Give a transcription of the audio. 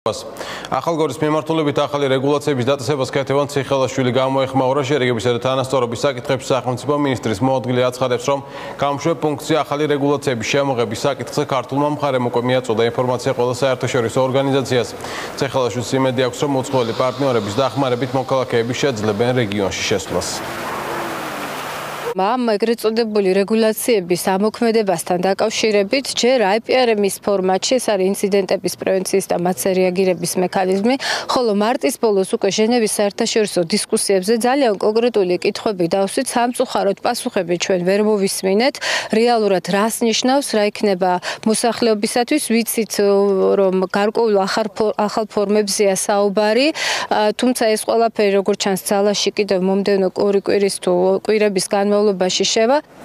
ახალგორის მიმართულებით ახალი რეგულაციების დაწესებას ქეთევან ციხელაშვილი გამოეხმაურა შერიგებისა და თანასწორობის საკითხების სახელმწიფო მინისტრის მოადგილე აცხადებს, რომ გამშვე ფუნქცია ახალი რეგულაციების შემოღების საკითხზე ქართულმა მხარემ უკვე მიაწოდა ინფორმაცია ყველა საერთაშორისო ორგანიზაციას. ციხელაშვილს იმედი აქვს, რომ უცხოელი პარტნიორების დახმარებით მოქალაქეები შეძლებენ რეგიონში შესვლას. ამ ეგრეთ წოდებული რეგულაციების ამოქმედებასთან დაკავშირებით ჯერ IPRM-ის ფორმატში ეს არის ინციდენტების პრევენციის და მათზე რეაგირების მექანიზმი, ხოლო მარტის ბოლოს უკვე ჟენევის საერთაშორისო დისკუსიებზე ძალიან კონკრეტული კითხვები დავსვით, სამწუხაროდ პასუხები ჩვენ ვერ მოვისმინეთ, რეალურად რას ნიშნავს, რა იქნება მოსახლეობისათვის, ვიცით რომ გარკვეულ ახალ ფორმებზეა საუბარი, თუმცა ეს ყველაფერი როგორც ჩანს ძალაში კიდევ მომდევნო 2 კვირის თუ კვირების განმავლობაში შევა.